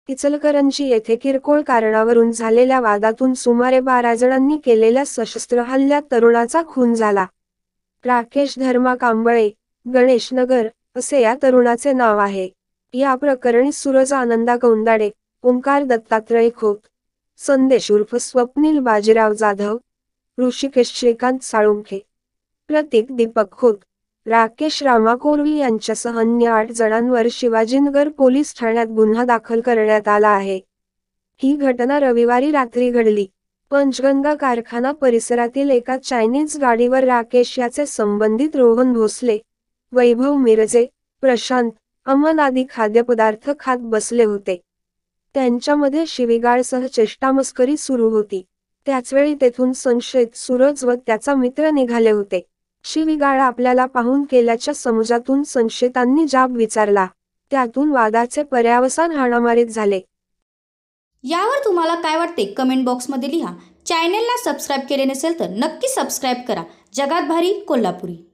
इचलकरंजी येथे किरकोळ कारणावरून झालेल्या वादातून सुमारे 12 जणांनी केलेल्या सशस्त्र हल्ल्यात तरुणाचा खून झाला. राकेश धर्मा कांबळे, गणेश नगर असे या तरुणाचे नाव आहे. या प्रकरणी सूरज आनंदा गौंदाडे, ओंकार दत्तात्रय खोत, संदेश उर्फ स्वप्नील बाजीराव जाधव, ऋषिकेश श्रीकांत साळुंखे, प्रतीक दीपक खोत, राकेश रामा कोरवी यांच्यासह अन्य 8 जणांवर शिवाजीनगर पोलीस ठाण्यात गुन्हा दाखल करण्यात आला आहे. ही घटना रविवारी रात्री घडली. पंचगंगा कारखाना परिसरातील एका चायनीज गाडीवर राकेश याचे संबंधित रोहन भोसले, वैभव मिरजे, प्रशांत, अमन आदी खाद्यपदार्थ खात बसले होते. त्यांच्यामध्ये शिवीगाळसह चेष्टामस्करी सुरू होती. त्याचवेळी तेथून संशयित सूरज व त्याचा मित्र निघाले होते. शिवीगाळ आपल्याला पाहून केल्याच्या समजातून संशयितांनी जाब विचारला. त्यातून वादाचे पर्यावसान हाणामारीत झाले. यावर तुम्हाला काय वाटते कमेंट बॉक्समध्ये लिहा. चॅनेलला सबस्क्राईब केले नसेल तर नक्की सबस्क्राईब करा. जगात भारी कोल्हापुरी.